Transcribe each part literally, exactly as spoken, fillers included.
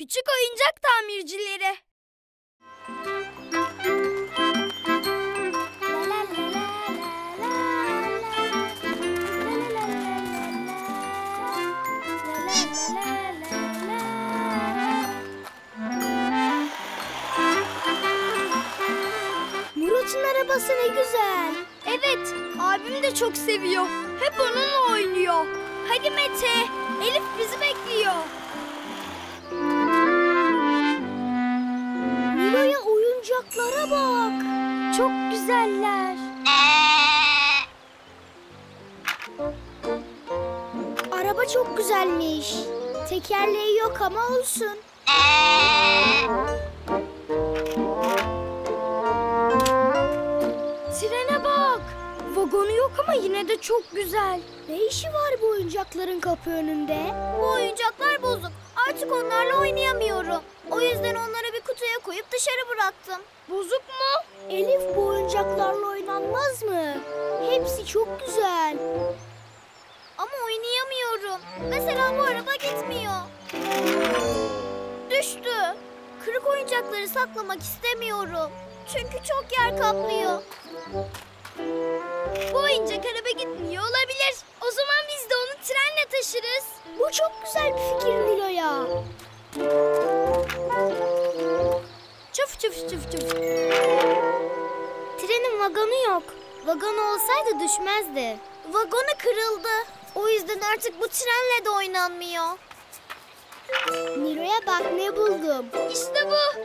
Küçük oyuncak tamircileri. Murat'ın arabası ne güzel. Evet, abim de çok seviyor. Hep onunla oynuyor. Hadi Mete, Elif bizi bekliyor. Nilo'ya oyuncaklara bak. Çok güzeller. Araba çok güzelmiş. Tekerleği yok ama olsun. Trene bak. Vagonu yok ama yine de çok güzel. Ne işi var bu oyuncakların kapı önünde? Bu oyuncaklar bozuk. Artık onlarla oynayamıyorum. O yüzden onları bir kutuya koyup dışarı bıraktım. Bozuk mu? Elif, bu oyuncaklarla oynanmaz mı? Hepsi çok güzel. Ama oynayamıyorum. Mesela bu araba gitmiyor. Düştü. Kırık oyuncakları saklamak istemiyorum. Çünkü çok yer kaplıyor. Bu oyuncak araba gitmiyor olabilir. O zaman biz de onu trenle taşırız. Bu çok güzel bir fikir Nilo'ya. Çuf çuf çuf çuf. Trenin vagonu yok. Vagonu olsaydı düşmezdi. Vagonu kırıldı. O yüzden artık bu trenle de oynanmıyor. Nilo'ya bak, ne buldum. İşte bu.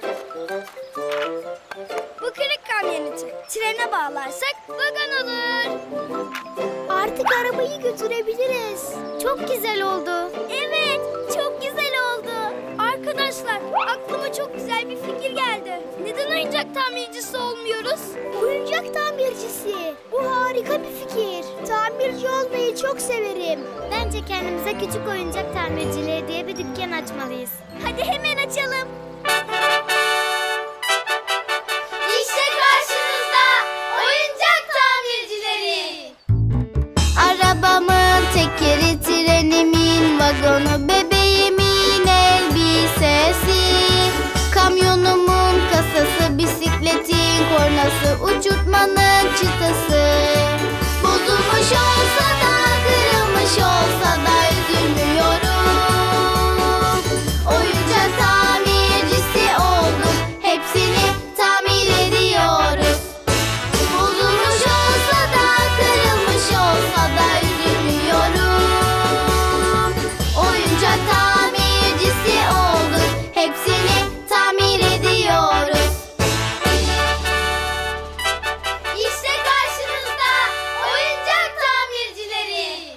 Bu kırık kamyoneti trene bağlarsak vagon olur. Artık arabayı götürebiliriz. Çok güzel oldu. Evet, çok güzel oldu. Arkadaşlar, aklıma çok güzel bir fikir geldi. Neden oyuncak tamircisi olmuyoruz? Oyuncak tamircisi. Bu harika bir fikir. Tamirci olmayı çok severim. Bence kendimize küçük oyuncak tamircileri diye bir dükkan açmalıyız. Hadi hemen açalım. İşte karşınızda oyuncak tamircileri. Arabamın tekeri, trenimin vagonu, bebeğimin elbisesi, kamyonumun kasası, bisikletin kornası, uçurtmanın çıtası. Bozulmuş olsa da, kırılmış olsa da üzülmüyorum. Oyuncak tamircisi olduk, hepsini tamir ediyoruz. Bozulmuş olsa da, kırılmış olsa da üzülmüyorum. Oyuncak tamircisi olduk, hepsini tamir ediyoruz. İşte karşınızda oyuncak tamircileri.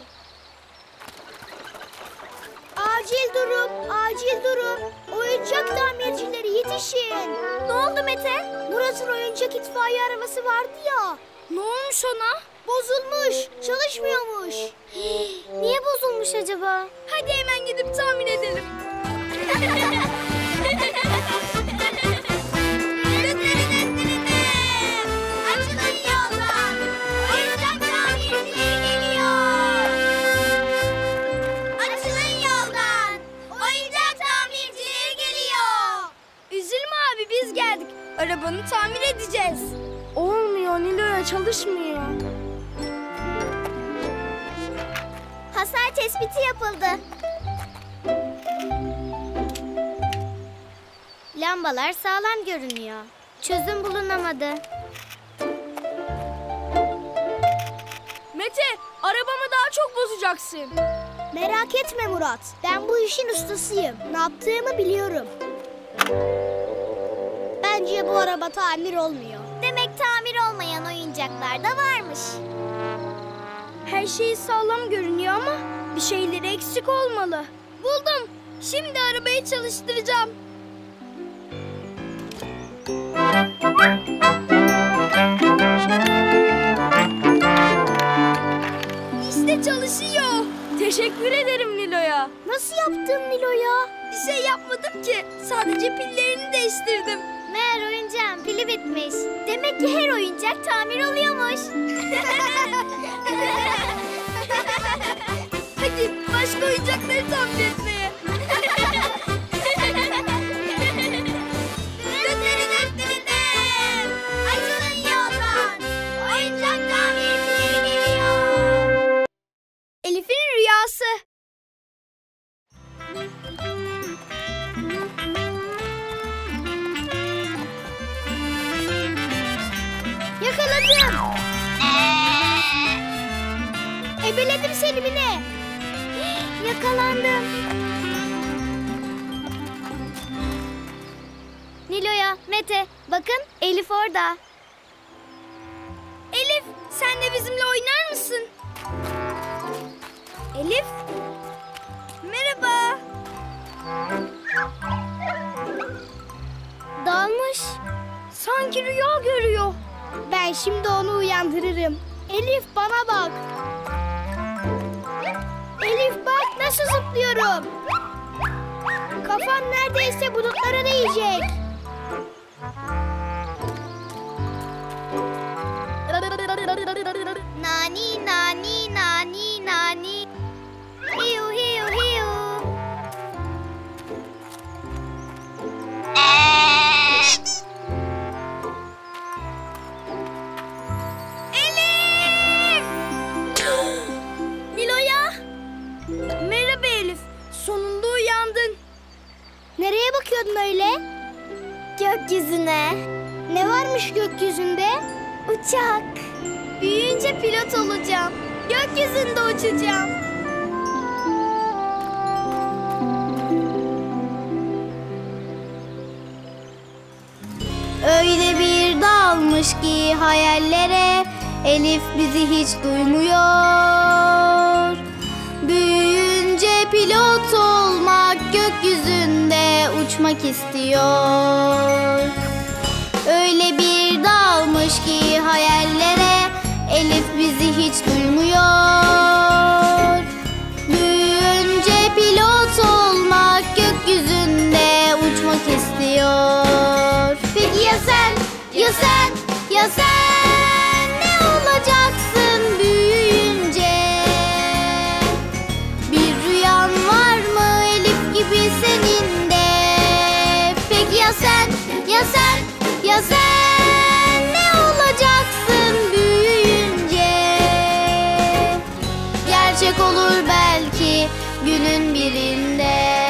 Acil durum, acil durum. Oyuncak tamircileri yetişin. Ne oldu Mete? Murat'ın oyuncak itfaiye arabası vardı ya. Ne olmuş ona? Bozulmuş, çalışmıyormuş. Niye bozulmuş acaba? Hadi hemen gidip tamir edelim. Açılın yoldan. Oyuncak tamircileri geliyor. Açılın yoldan. Oyuncak tamircileri geliyor. Üzülme abi, biz geldik. Arabanı tamir edeceğiz. Olmuyor Nilo'ya, çalışmıyor. Hasar tespiti yapıldı. Lambalar sağlam görünüyor. Çözüm bulunamadı. Mete, arabamı daha çok bozacaksın. Merak etme Murat. Ben bu işin ustasıyım. Ne yaptığımı biliyorum. Bence bu araba tamir olmuyor. Demek tamir olmayan oyuncaklar da varmış. Her şey sağlam görünüyor ama bir şeyleri eksik olmalı. Buldum. Şimdi arabayı çalıştıracağım. İşte çalışıyor. Teşekkür ederim Nilo'ya. Nasıl yaptın Nilo'ya? Bir şey yapmadım ki. Sadece pillerini değiştirdim. Meğer oyuncağın pili bitmiş. Demek ki her oyuncak tamir oluyormuş. Hadi başka oyuncakları tamir etmeye. Ebeledim seni Mine. Yakalandım. Nilo'ya, Mete, bakın Elif orada. Elif, sen de bizimle oynar mısın? Elif? Merhaba. Dalmış. Sanki rüya görüyor. Ben şimdi onu uyandırırım. Elif bana bak. Elif bak nasıl zıplıyorum. Kafam neredeyse bulutlara değecek. Nani nani nani nani. Hiu hiu hiu. Elif! Nilo'ya. Merhaba Elif. Sonunda uyandın. Nereye bakıyordun öyle? Gökyüzüne. Ne varmış gökyüzünde? Uçak. Büyüyünce pilot olacağım. Gökyüzünde uçacağım. Öyle bir dalmış ki hayallere, Elif bizi hiç duymuyor. Büyüyünce pilot olmak, gökyüzünde uçmak istiyor. Öyle bir dalmış ki hayallere, Elif bizi hiç duymuyor. Büyüyünce pilot olmak, gökyüzünde uçmak istiyor. Peki ya sen, ya sen, ya sen ne olacaksın büyüyünce? Bir rüyan var mı Elif gibi senin de? Peki ya sen, ya sen, ya sen ne olacaksın büyüyünce? Gerçek olur belki günün birinde.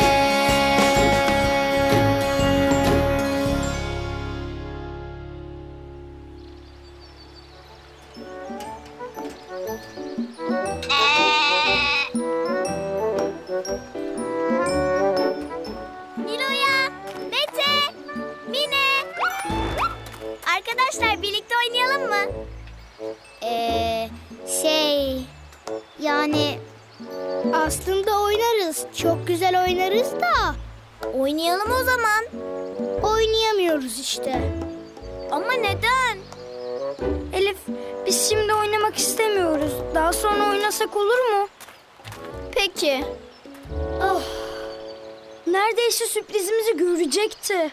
Nilo'ya, Mete, Mine. Arkadaşlar birlikte oynayalım mı? Ee, şey, yani aslında oynarız. Çok güzel oynarız da Oynayalım o zaman. oynayamıyoruz işte. Ama neden? Elif, biz şimdi oynamak istemiyoruz. Daha sonra oynasak olur mu? Peki. Oh, neredeyse sürprizimizi görecekti.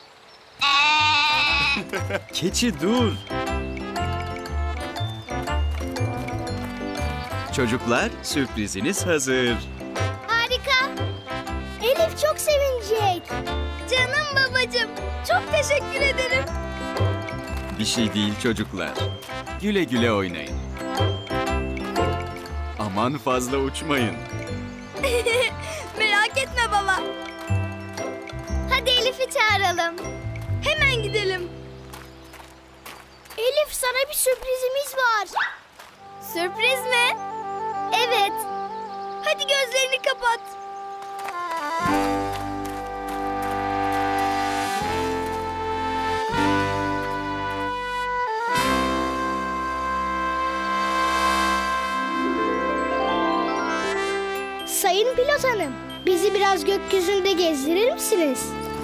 Keçi dur. Çocuklar, sürpriziniz hazır. Harika. Elif çok sevinecek. Canım babacığım, çok teşekkür ederim. Bir şey değil çocuklar. Güle güle oynayın. Aman fazla uçmayın. Merak etme baba. Hadi Elif'i çağıralım. Hemen gidelim. Elif sana bir sürprizimiz var. Sürpriz mi? Evet. Hadi gözlerini kapat. Sayın pilot hanım, bizi biraz gökyüzünde gezdirir misiniz?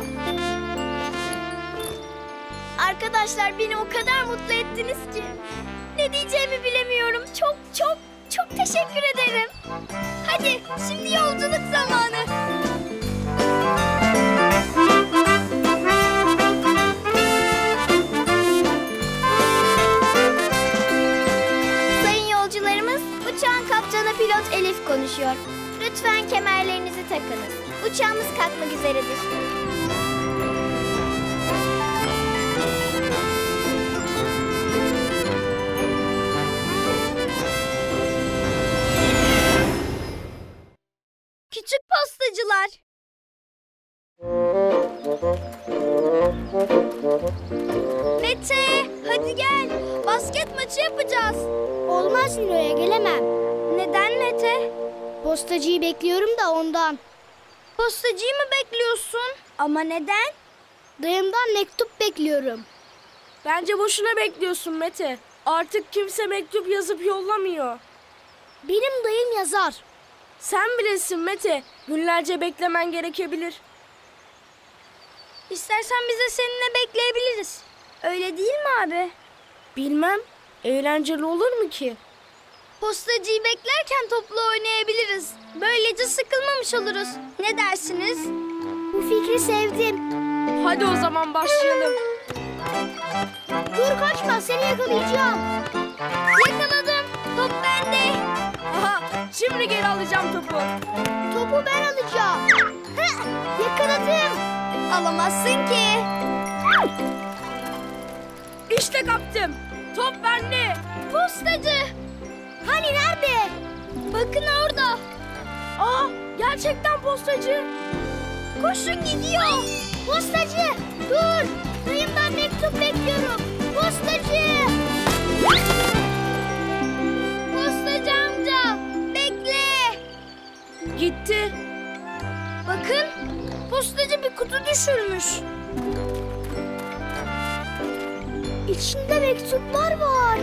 Arkadaşlar beni o kadar mutlu ettiniz ki. Ne diyeceğimi bilemiyorum. Çok çok çok teşekkür ederim. Hadi şimdi yolculuk zamanı. Sayın yolcularımız, uçağın kaptanı pilot Elif konuşuyor. Lütfen kemerlerinizi takınız. Uçağımız kalkmak üzeredir. Küçük pastacılar. Mete, hadi gel. Basket maçı yapacağız. Olmaz Nilo'ya gelemem. Neden Mete? Postacıyı bekliyorum da ondan. Postacıyı mı bekliyorsun? Ama neden? Dayımdan mektup bekliyorum. Bence boşuna bekliyorsun Mete. Artık kimse mektup yazıp yollamıyor. Benim dayım yazar. Sen bilirsin Mete. Günlerce beklemen gerekebilir. İstersen biz de seninle bekleyebiliriz. Öyle değil mi abi? Bilmem. Eğlenceli olur mu ki? Postacıyı beklerken toplu oynayabiliriz. Böylece sıkılmamış oluruz. Ne dersiniz? Bu fikri sevdim. Hadi o zaman başlayalım. Dur kaçma, seni yakalayacağım. Yakaladım. Top bende. Aha, şimdi geri alacağım topu. Topu ben alacağım. Heh, yakaladım. Alamazsın ki. İşte kaptım. Top bende. Postacı. Hani nerede? Bakın orada. Aa, gerçekten postacı. Koşun gidiyor. Postacı, dur. Dayımdan mektup bekliyorum. Postacı. Postacı amca. Bekle. Gitti. Bakın. Postacı bir kutu düşürmüş. İçinde mektuplar var.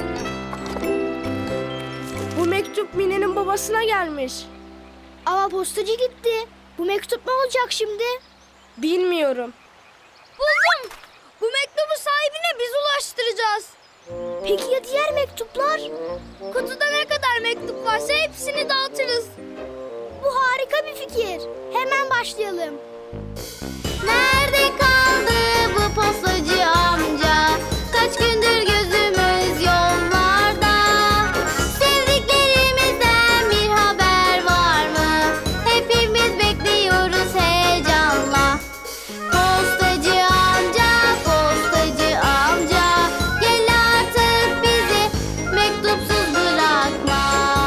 Bu mektup Mine'nin babasına gelmiş. Ama postacı gitti. Bu mektup ne olacak şimdi? Bilmiyorum. Buldum. Bu mektubu sahibine biz ulaştıracağız. Peki ya diğer mektuplar? Kutuda ne kadar mektup varsa hepsini dağıtırız. Bu harika bir fikir. Hemen başlayalım. Nerede kaldı bu postacı amca? Kaç gündür gözümüz yollarda. Sevdiklerimizden bir haber var mı? Hepimiz bekliyoruz heyecanla. Postacı amca, postacı amca, gel artık bizi mektupsuz bırakma.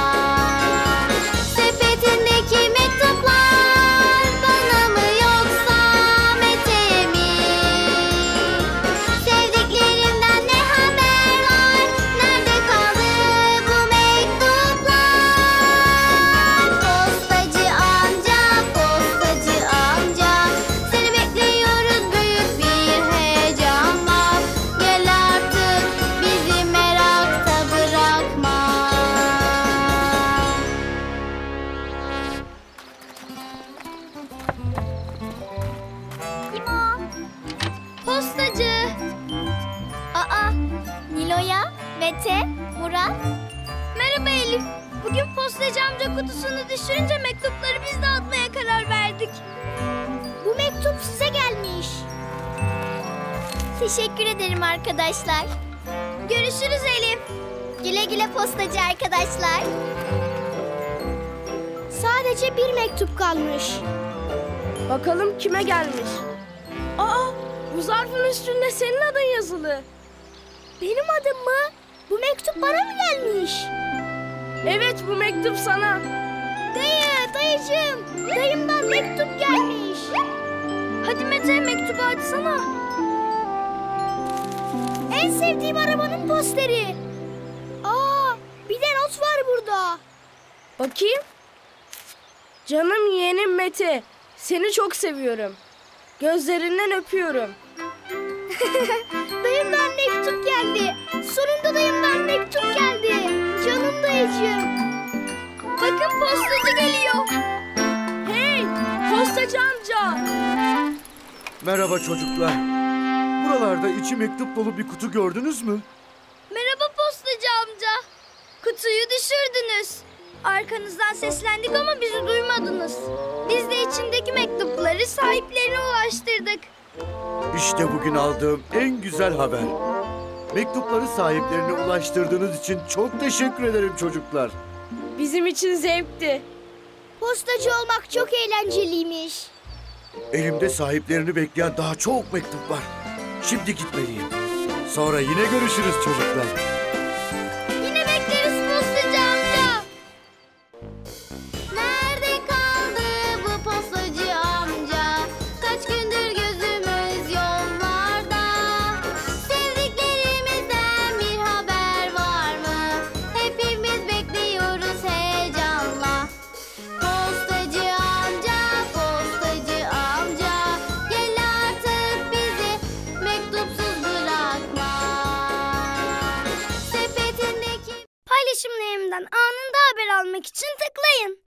Sepetindeki mektuplar bana mı yoksa Mete'ye mi? Sevdiklerimden ne haber var? Nerede kaldı bu mektuplar? Postacı amca, postacı amca, seni bekliyoruz büyük bir heyecanla. Gel artık bizi merakta bırakma. Kim o? Postacı. Aa, Nilo'ya, Mete, Murat. Merhaba Elif. Bugün postacı amca kutusunu düşürünce mektupları biz dağıtmaya karar verdik. Bu mektup size gelmiş. Teşekkür ederim arkadaşlar. Görüşürüz Elif. Güle güle postacı arkadaşlar. Sadece bir mektup kalmış. Bakalım kime gelmiş. Aa, bu zarfın üstünde senin adın yazılı. Benim adım mı? Bu mektup bana mı gelmiş? Evet, bu mektup sana. Dayı, dayıcığım. Dayımdan mektup gelmiş. Hadi Mete mektubu açsana. En sevdiğim arabanın posteri. Aa, bir de not var burada. Bakayım. Canım yeğenim Mete, seni çok seviyorum. Gözlerinden öpüyorum. Dayımdan mektup geldi. Sonunda dayımdan mektup geldi. Canım dayıcığım. Bakın postacı geliyor. Hey, postacı amca. Merhaba çocuklar. Buralarda içi mektup dolu bir kutu gördünüz mü? Merhaba postacı amca. Kutuyu düşürdünüz. Arkanızdan seslendik ama bizi duymadınız. Biz de içindeki mektupları sahiplerine ulaştırdık. İşte bugün aldığım en güzel haber. Mektupları sahiplerine ulaştırdığınız için çok teşekkür ederim çocuklar. Bizim için zevkti. Postacı olmak çok eğlenceliymiş. Elimde sahiplerini bekleyen daha çok mektup var. Şimdi gitmeliyim. Sonra yine görüşürüz çocuklar. Yine bekleriz postacı amca. Nerede kaldı bu postacı amca? Kaç gündür gözümüz yollarda. Sevdiklerimizden bir haber var mı? Hepimiz bekliyoruz paylaşımlarımdan anında haber almak için tıklayın.